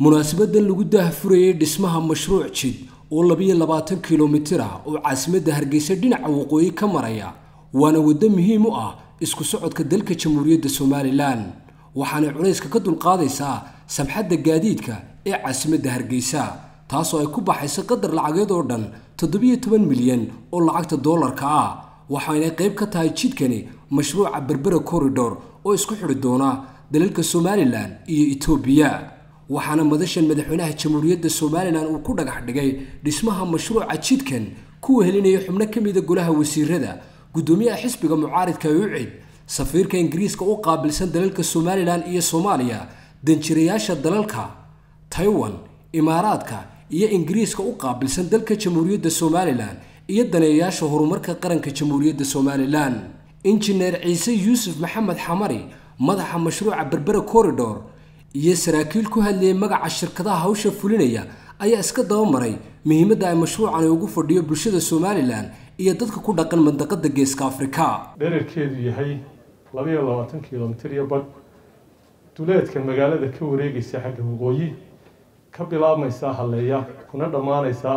munaasabadan lagu daahfurayay dhismaha mashruuc jid oo 22 kiiloomitir ah oo caasimadda Hargeysa dhinaca waqooyi ka maraya waana wado muhiim u ah isku socodka dalka Jamhuuriyadda Soomaaliland waxaana culayska ka dulqaadaysaa samxadda gaadiidka ee caasimadda Hargeysa taasoo ay ku baxayso qadar lacageed oo dhan 17 milyan oo lacagta dollarka ah waxaana qayb ka tahay jidkani mashruuca Berbera Corridor oo isku xidhi doona dalalka Soomaaliland iyo Itoobiya waxaana madashan madaxweynaha Jamhuuriyadda Soomaaliland uu ku dhagax dhigay dhismaha mashruuca jidkan ku helinaya xubno kamid ah golaha wasiirada gudoomiyaha xisbiga mucaaridka UCID safiirka Ingiriiska oo qaabilsan dalalka Soomaaliland iyo Soomaaliya danjirayaasha dalalka Taiwan Imaaraadka iyo Ingiriiska oo qaabilsan dalka Jamhuuriyadda Soomaaliland iyo daneeyaasha horumarka qaranka Jamhuuriyadda Soomaaliland injineer Ciise Yuusuf Maxamed Xamari madaxa mashruuca Berbera Corridor iyo saraakiil ku hadlayay magaca shirkadaha hawsha fulinaya ayaa iska daba maray muhiimadda ay mashruucan ugu fadhiyo bulshada Soomaaliland iyo dadka ku dhaqan mandaqada Geeska Afrika dhererkeedu yahay 22 kiiloomitir iyo bad duleedka magaalada ka wareegaysa xagga waqooyi ka bilaabmaysa Halleeya kuna dhamaanaysa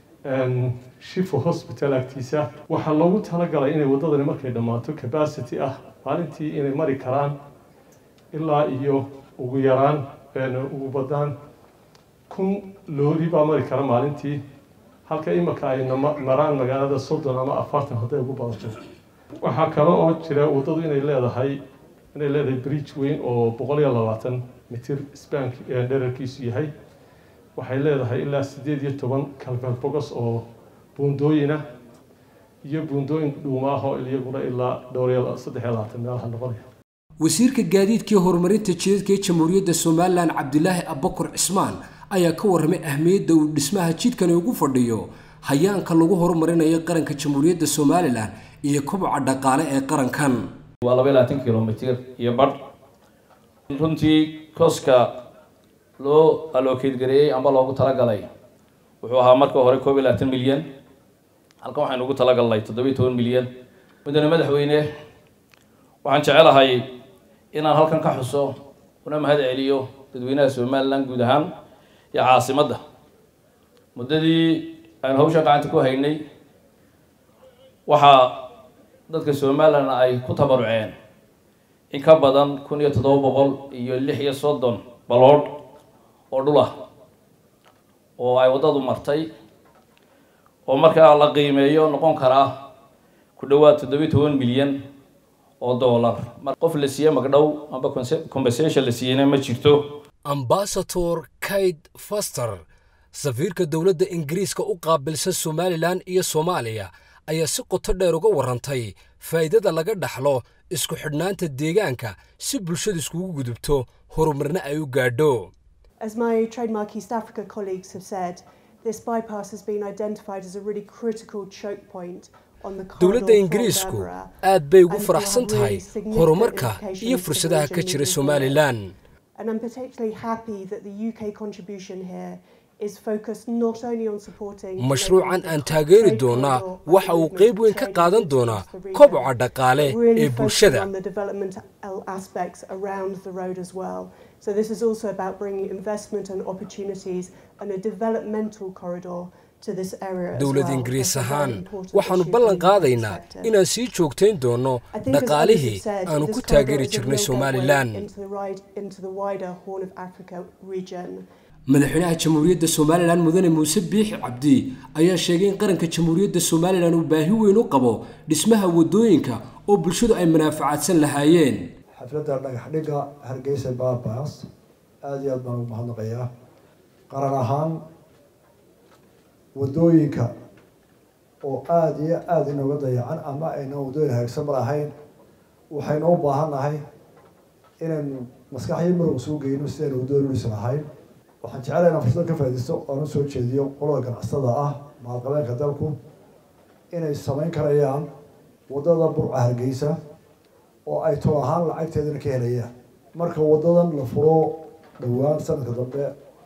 Shifo Hospital agtiisa waxa loogu talagalay inay wadadani markay dhamaato capacity ah maalintii inay mari karaan ilaa iyo ugu yaraan ugu badaan 1000 loori baa mari kara maalintii halka imika ay maraan magaalada 30 ama 40 haday ugu badato waxa kale oo jira wadadu inay leedahay bridge weyn oo 120 mitir span dhererkiisu yahay waxay leedahay ilaa 18 kalbal bogas oo buundooyina iyo buundooyin dhuumaha oo iyaguna ilaa 320 meelaha noqonaya wasiirka gaadiidka horumarinta jidadka Jamhuuriyadda Soomaaliland Cabdilaahi Abubakar Cismaan ayaa ka warramay ahmiyadda uu dhismaha jidkan ugu fadhiyo hayaanka lagu horumarinayo qaranka Jamhuuriyadda Soomaaliland iyo koboca dhaqaale ee qarankan waa 22 kiiloomitir iyo bad runtii koska loo allocate gareeyay amba loogu talagalay wuxuu ahaa marka hore 22 milyan halkan waxaan ugu talagalnay 17 milyan mudane madaxweyne waxaan jecelahay inaan halkan ka xuso una mahad celiyo dadweynaha Soomaaliland guud ahaan iyo caasimadda muddadii aan hawsha gacanta ku haynay waxa dadka Soomaaliland ay ku tabaruceen in ka badan 1736 balood oo dhul ah oo ay wadadu martay oo marka la qiimeeyo noqon kara ku dhawaad 17 milyan oo dollar mar qof la siiyay magdhow amba compensation la siiyay ma jirto Ambassador Kate Foster safiirka dawladda Ingiriiska u qaabilsan Soomaaliland iyo Soomaaliya ayaa si qoto dheer uga warantay faa'iidada laga dhaxlo isku xidhnaanta deegaanka si bulshadu iskugu gudubto horumarna ay u gaadho As my Trademark East Africa colleagues have said, this bypass has been identified as a really critical choke point on the dawladda Ingiriisku aad bay ugu faraxsan tahay horumarka iyo fursadaha ka jira Soomaaliland and I'm particularly happy that the UK contribution here is focused not only on supporting mashruucan aan taageeri doonaa waxa uu qayb weyn ka qaadan doonaa koboca dhaqaale ee bulshada on the developmental aspects around the road as well. So this is also about bringing investment and opportunities and a developmental corridor to this area as well. dawladda Ingiriis ahaan waxaanu ballan qaadaynaa inaan sii joogteyn doono dhaqaalihii aanu ku taageeri jirnay Soomaaliland into the wider Horn of Africa region. madaxweynaha Jamhuuriyadda Soomaaliland mudane Muuse Biixi Cabdi ayaa sheegay in qaranka Jamhuuriyadda Soomaaliland uu baahi weyn u qabo dhismaha wadooyinka oo bulshadu ay manaafacaadsan lahaayeen xafladda dhagax dhiga Hargeysa bypass aad iyo aad baan u mahadnaqayaa qaran ahaan wadooyinka oo aad iyo aad inooga dayacan ama ayna wadooyin hagaagsan lahayn waxaynu u baahanahay inaynu maskaxyo muruq soo geyno sidaynu wadooyin u dhisahayn waxaan jecelahay inaan fursad ka faa'iidaysto oo soo jeediyo qolada ganacsatada ah maalqabeenka dalku inay samayn karayaan wadada Burca Hargeysa oo ay too ahaan lacagteedana ka helayaan marka wadadan la furo dhawaan sanadka dambe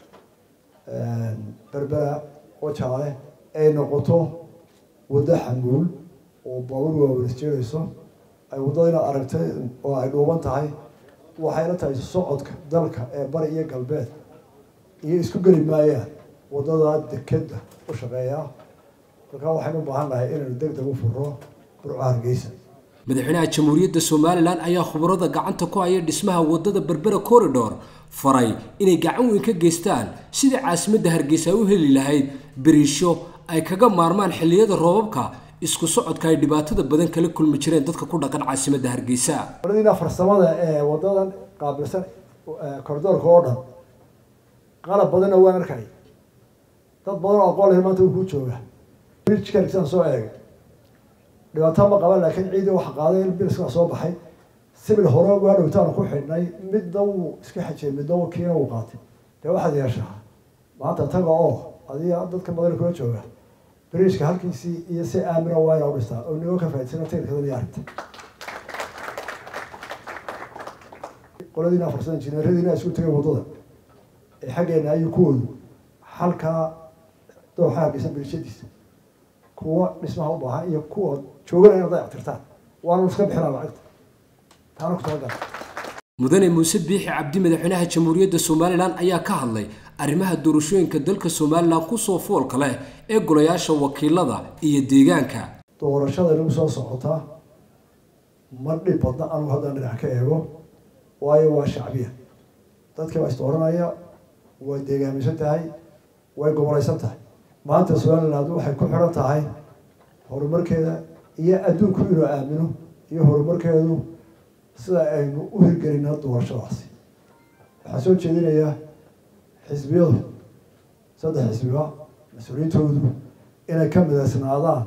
Berbera oo jaale ay noqoto wada xamuul oo baabuur waaweyn isjeerayso ay wadadana aragtay oo ay dhooban tahay waxay la tahay socodka dalka ee bari iyo galbeed iyo isku geli maayaan waddada dekeda u shaqeeya markaa waxaynu u baahan nahay inaynu degdeg u furo Burco Hargeysa. madaxweynaha jamhuuriyadda Somaliland ayaa khubarada gacanta ku haya dhismaha waddada Berbera Corridor faray inay gacan weyn ka geystaan sidii caasimadda Hargeysa u heli lahayd biriisho ay kaga maarmaan xilliyada roobabka isku socodka ay dhibaatada badan kala kulmi jireen dadka ku dhaqan caasimadda Hargeysa. Waradina farsamada ee wadadan qaabilsan koridorka oo dhan qalab badan oo waan arkay dad badan oo aqoon leh maanta uu ku jooga bridge-ka insan soo eegay dhibaato ma qaban laakiin ciidii waxa qaaday biriska soo baxay sibil hore waa dhowtaan ku xidhnay midna uu iska xajay midna uu kiina uu qaatay de waxa yeeshaa maanta taga oo adiga dadka badan kula jooga bridge-ka halkiisii iyo si aamin ah waa u dhistaa oo niyo ka faa'iideysan teelkada yaarta qoladina farsan injineeradina isku tagay wadada ee xageena ay ku wado halka dooxa Hargeysa bridge-diisa kuwa dhismaha u baahan iyo kuwa jooganaya dayactirtaan waanu iska bixinaa lacagta taana ku tagal mudane Muuse Biixi Cabdi madaxweynaha jamhuuriyadda Somaliland ayaa ka hadlay arrimaha doorashooyinka dalka Somaliland ku soo foolka leh ee golayaasha wakiilada iyo deegaanka doorashada lagu soo socota ma dhib badna anu hadda dhinac ka eego waayo waa shacbiya dadka waa istooranaya way deegaamisan tahay way gobolaysan tahay maanta Somaliland waxay ku xiran tahay horumarkeeda iyo adduunku inuu aamino iyo horumarkeedu sida aynu u hirgelinaa doorashadaasi waxaa soo jeedinayaa xisbiyadu saddex xisbiga mas-uuliyiintoodu inay ka midaysnaadaan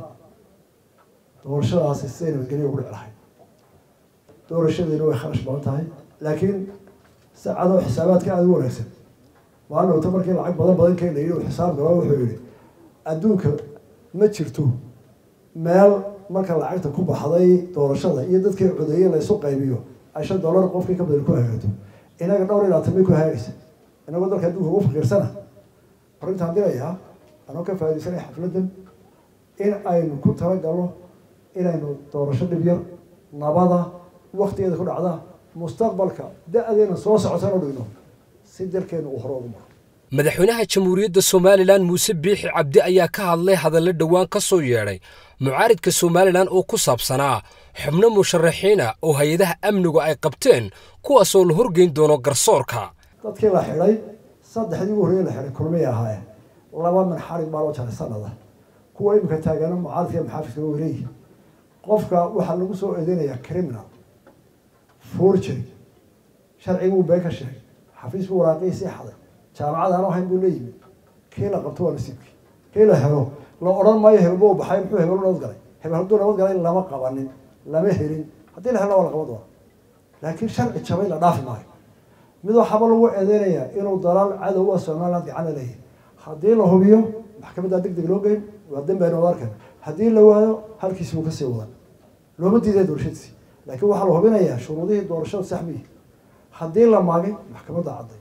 doorashadaasi siday nabadgelyo ugu dhici lahayd doorashadeena way kharash badan tahay laakiin saacado xisaabaadka aada u wanaagsan maalin wata markii lacag badan ka la yidhi xisaab galo wuxuu yidhi adduunka ma jirto meel marka lacagta ku baxday doorashada iyo dadkii codeeyay la isu qaybiyo $5 qofkii ka badan ku hagaagto inaga dhowr ilaa 10 ku hagaagaysa inaga dalka adduunka ugu faqiirsana arintan diraya anoo ka faa'iideysanay xafladan in aynu ku talagalno inaynu doorasho dhib yar nabada waqtigeeda ku dhacda mustaqbalka da'adeena soo socotana dhigno si dalkeenu u horumar madaxweynaha jamhuuriyadda Somaliland Muuse Biixi Cabdi ayaa ka hadlay hadallo dhawaan ka soo yeeray mucaaridka Somaliland oo ku saabsanaa xubno musharaxiina oo hay'adaha amnigu ay qabteen kuwaas oo la horgeyn doono garsoorka dadkii la xidhay saddexdii ugu horreeyay la xidhay kulmay ahaayeen laba min xarig baa loo jaray sanada kuwa imika taagan mucaaridka maxaafiska weerarey qofka waxa lagu soo eedeynaya criminal forgery sharcigu uu been ka sheegay xafiisku waraaqaysi xaday jaamacada aan ahayn buu leeyahay kii la qabto waa nasiibkii kii la helo la oran maayo hebel buu baxay muxuu hebel nabad galay hebel hadduu nabad galay lama qabanin lama helin haddii la helo waa la qaban doonaa laakiin sharci jabay la dhaafi maayo mid waxaba lagu eedeynayaa inuu dalaal cadow ah Somaliland gacan leeyahay haddii la hubiyo maxkamadda degdeg loo geyn waa dambi aan arkan haddii la waayo halkiis uu ka sii wadan looma diiday doorashadiisi laakiin waxa la hubinayaa shuruudihii doorashada saxbi haddii la maagay maxkamadda cadday